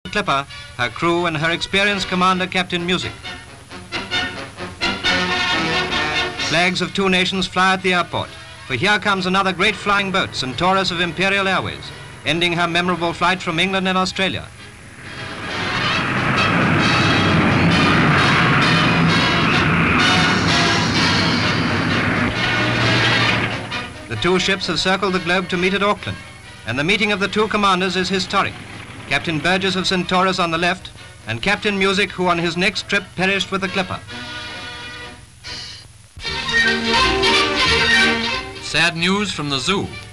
Clipper, her crew and her experienced commander, Captain Music. Flags of two nations fly at the airport, for here comes another great flying boat, Centaurus of Imperial Airways, ending her memorable flight from England and Australia. The two ships have circled the globe to meet at Auckland, and the meeting of the two commanders is historic. Captain Burgess of Centaurus on the left, and Captain Music, who on his next trip perished with the Clipper. Sad news from the zoo.